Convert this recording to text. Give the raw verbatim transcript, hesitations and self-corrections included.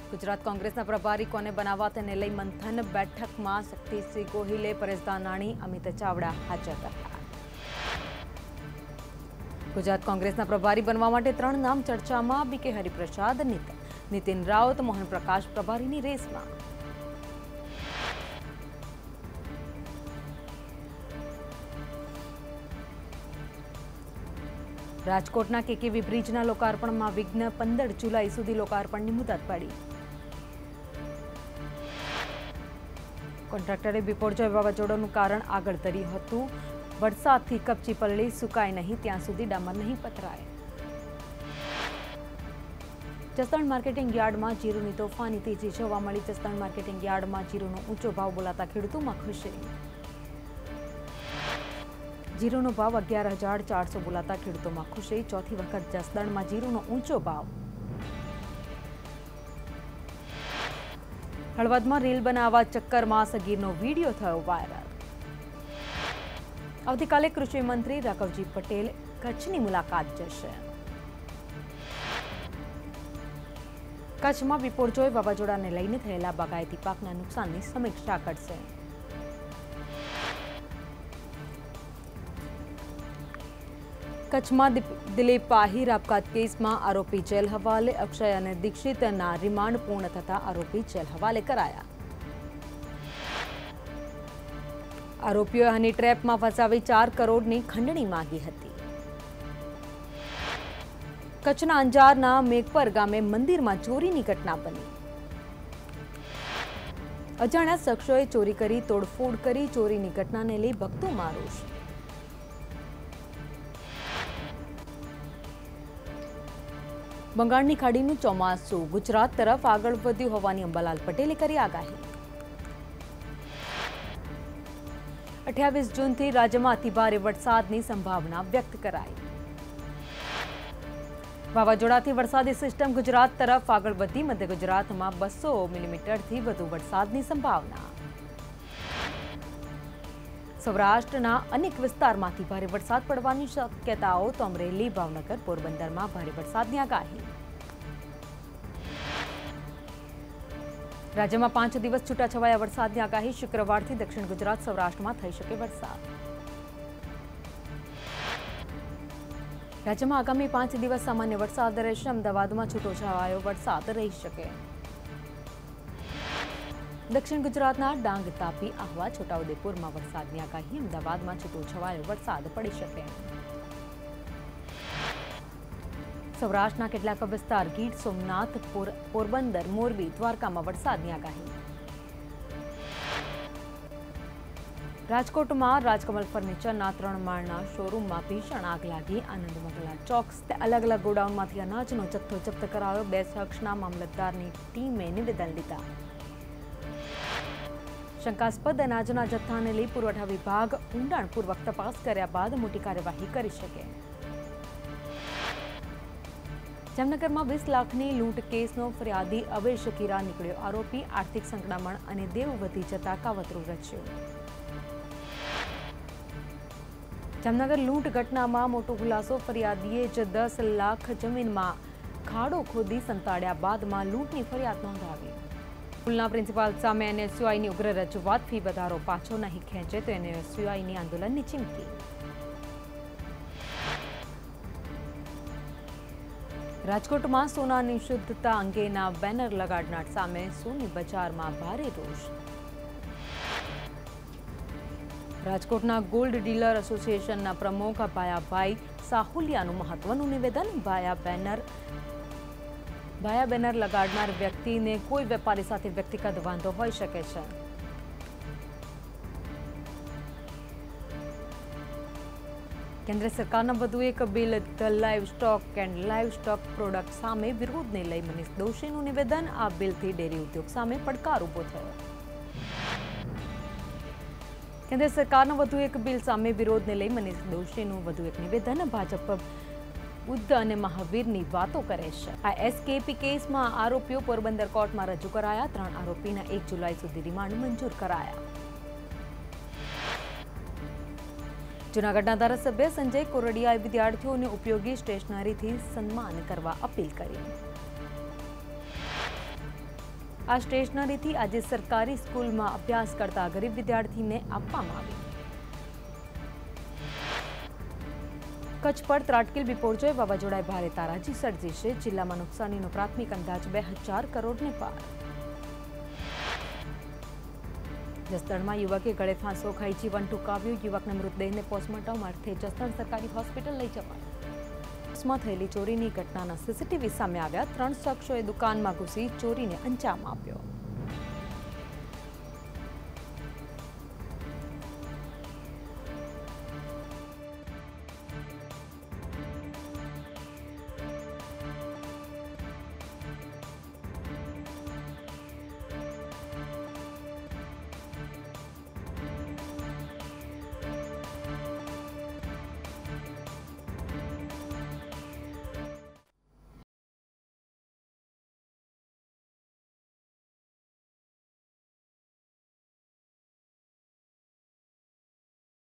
ગુજરાત કોંગ્રેસના પ્રભારી કોને બનાવવા તેને લઈ મંથન બેઠકમાં શક્તિસિંહ ગોહિલે, પરેશ ધાનાણી, અમિત ચાવડા હાજર રહ્યા. ગુજરાત કોંગ્રેસના પ્રભારી બનવા માટે ત્રણ નામ ચર્ચામાં. બીકે હરિપ્રસાદ, નીતિન રાઉત, મોહન પ્રકાશ પ્રભારીની રેસમાં. રાજકોટના કેકેવી બ્રિજના લોકાર્પણમાં વિઘ્ન. પંદર જુલાઈ સુધી લોકાર્પણની મુદત પડી. કોન્ટ્રાક્ટરે બિપોરજોય વાવાઝોડાનું કારણ આગળ ધર્યું હતું. વરસાદથી કપચી પલળી સુકાય નહીં ત્યાં સુધી ડામર નહીં પથરાય. જસદણ માર્કેટિંગ યાર્ડમાં જીરુની તોફાની તેજી જોવા મળી. જસદણ માર્કેટિંગ યાર્ડમાં જીરુનો ઊંચો ભાવ બોલાતા ખેડૂતોમાં ખુશી. જીરુનો ભાવ અગિયાર હજાર ચારસો બોલાતા ખેડૂતોમાં ખુશી. ચોથી વખત જસદણમાં જીરુનો ઊંચો ભાવ. હળવદમાં રીલ બનાવવા ચક્કરમાં સગીરનો વીડિયો થયો વાયરલ. આવતીકાલે કૃષિ મંત્રી રાઘવજી પટેલ કચ્છની મુલાકાત જશે. કચ્છમાં બિપોરજોય વાવાઝોડાને લઈને થયેલા બાગાયતી પાકના નુકસાનની સમીક્ષા કરશે. કચ્છમાં દિલીપ આહિર આપઘાત કેસમાં આરોપી જેલ હવાલે. અક્ષય અને દીક્ષિતના રિમાન્ડ પૂર્ણ થતા આરોપી જેલ હવાલે કરાયા. આરોપીઓએ હની ટ્રેપમાં ફસાવી ચાર કરોડની ખંડણી માંગી હતી. કચ્છના અંજારના મેઘપર ગામે મંદિરમાં ચોરીની ઘટના બની. અજાણ્યા શખ્સોએ ચોરી કરી તોડફોડ કરી. ચોરીની ઘટનાને લઈ ભક્તોમાં રોષ. બંગાળની ખાડીનું ચોમાસું ગુજરાત તરફ આગળ વધ્યું હોવાની અંબાલાલ પટેલે કરી આગાહી. અઠ્યાવીસ જૂનથી રાજ્યમાં અતિભારે વરસાદની સંભાવના વ્યક્ત કરાઈ. વાવાઝોડાથી વરસાદી સિસ્ટમ ગુજરાત તરફ આગળ વધી. મધ્ય ગુજરાતમાં બસો મિલીમીટરથી વધુ વરસાદની સંભાવના. સૌરાષ્ટ્રના અનેક વિસ્તારમાંથી ભારે વરસાદ પડવાની શક્યતાઓ. તો અમરેલી, ભાવનગર, પોરબંદરમાં ભારે વરસાદની આગાહી. રાજ્યમાં પાંચ દિવસ છૂટાછવાયા વરસાદની આગાહી. શુક્રવારથી દક્ષિણ ગુજરાત, સૌરાષ્ટ્રમાં થઈ શકે વરસાદ. રાજ્યમાં આગામી પાંચ દિવસ સામાન્ય વરસાદ રહેશે. અમદાવાદમાં છૂટોછવાયો વરસાદ રહી શકે. દક્ષિણ ગુજરાતના ડાંગ, તાપી, આહવા, છોટાઉદેપુરમાં વરસાદની આગાહી. અમદાવાદમાં છૂટોછવાયો વરસાદ પડી શકે. સૌરાષ્ટ્રના કેટલાક વિસ્તાર, ગીર સોમનાથ, પોરબંદર, મોરબી, દ્વારકામાં વરસાદની આગાહી. રાજકોટમાં રાજકમલ ફર્નિચરના ત્રણ માળના શોરૂમમાં ભીષણ આગ લાગી. આનંદ મંગલા ચોક અલગ અલગ ગોડાઉનમાંથી અનાજનો જથ્થો જપ્ત કરાયો. બે શખ્સના મામલતદારની ટીમે નિવેદન લીધા. શંકાસ્પદ અનાજના જથ્થાને લઈ પુરવઠા વિભાગ ઊંડાણપૂર્વક તપાસ કર્યા બાદ મોટી કાર્યવાહી કરી શકે. જામનગરમાં વીસ લાખની લૂંટ કેસનો ફરિયાદી અવેશ કીરા નીકળ્યો આરોપી. આર્થિક સંકળામણ અને દેવ વધી જતા કાવતરું રચ્યું. જામનગર લૂંટ ઘટનામાં મોટો ખુલાસો. ફરિયાદીએ જ દસ લાખ જમીનમાં ખાડો ખોદી સંતાડ્યા બાદમાં લૂંટની ફરિયાદ નોંધાવી. સ્કૂલના પ્રિન્સિપાલ સામે એનએસયુઆઈની ઉગ્ર રજૂઆત. ફી વધારો પાછો નહીં ખેંચે તો એનએસયુઆઈની આંદોલનની ચીમકી. રાજકોટમાં સોનાની શુદ્ધતા અંગેના બેનર લગાડનાર સામે સોની બજારમાં ભારે રોષ. રાજકોટના ગોલ્ડ ડીલર એસોસિએશનના પ્રમુખ ભાયાભાઈ સાહુલિયાનું મહત્વનું નિવેદન. ભાયા બેનર ભાયા બેનર લગાડનાર વ્યક્તિને કોઈ વેપારી સાથે વ્યક્તિગત વાંધો હોઈ શકે છે. કેન્દ્ર સરકારના વધુ એક bill, the livestock and livestock product સામે વિરોધને લઈ મનીષ દોશીનું નિવેદન. આ બિલથી ડેરી ઉદ્યોગ સામે પડકાર ઉભો થયો. કેન્દ્ર સરકારના વધુ એક બિલ સામે વિરોધને લઈ મનીષ દોશીનું વધુ એક નિવેદન. ભાજપ બુદ્ધ અને મહાવીરની વાતો કરે છે. આ એસકેપી કેસમાં આરોપીઓ પોરબંદર કોર્ટમાં રજૂ કરાયા. ત્રણ આરોપીના એક જુલાઈ સુધી રિમાન્ડ મંજૂર કરાયા. જૂનાગઢના ધારાસભ્ય સંજય કોરડિયાએ વિદ્યાર્થીઓને ઉપયોગી સ્ટેશનરીથી સન્માન કરવા અપીલ કરી. આ સ્ટેશનરીથી આજે સરકારી સ્કૂલમાં અભ્યાસ કરતા ગરીબ વિદ્યાર્થીને આપવામાં આવી। કચ્છ પર ત્રાટકેલ બિપોરજોય વાવાઝોડાએ ભારે તારાજી સર્જી છે। જિલ્લામાં નુકસાનીનો પ્રાથમિક અંદાજ બે હજાર કરોડને પાર। જસદણમાં યુવકે ગળે ફાંસો ખાઈ જીવન ટૂંકાવ્યું। યુવકના મૃતદેહને પોસ્ટમોર્ટમ અર્થે જસદણ સરકારી હોસ્પિટલ લઈ જવાયો। માં થયેલી ચોરીની ઘટનાના સીસીટીવી સામે આવ્યા। ત્રણ શખ્સોએ દુકાનમાં ઘૂસી ચોરીને અંજામ આપ્યો।